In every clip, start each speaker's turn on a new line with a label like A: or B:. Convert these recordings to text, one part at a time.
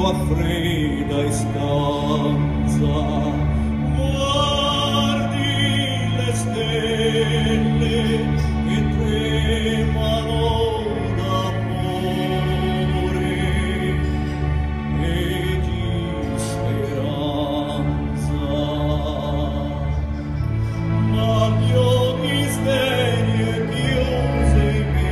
A: tua fredda istanza. Guardi le stelle che tremano d'amore e di speranza. Ma mio desiderio è chiuso in me.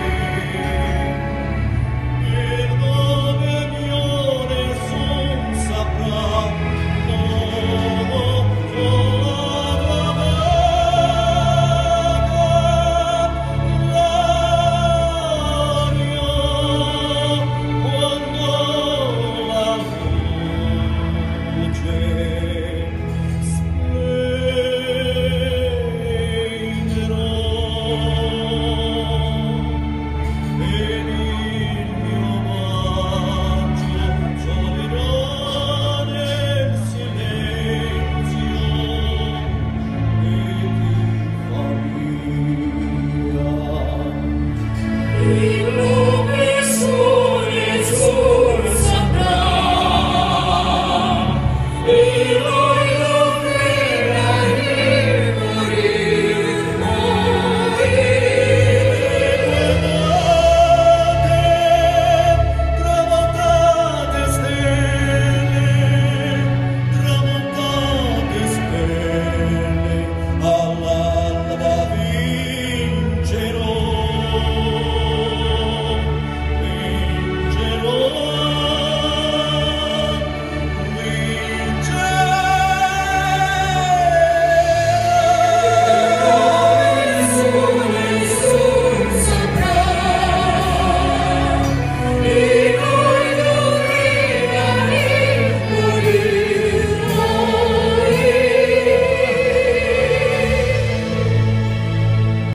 A: Perdone mio nessun saprà, solo la tua l'aria quando la luce splenderò.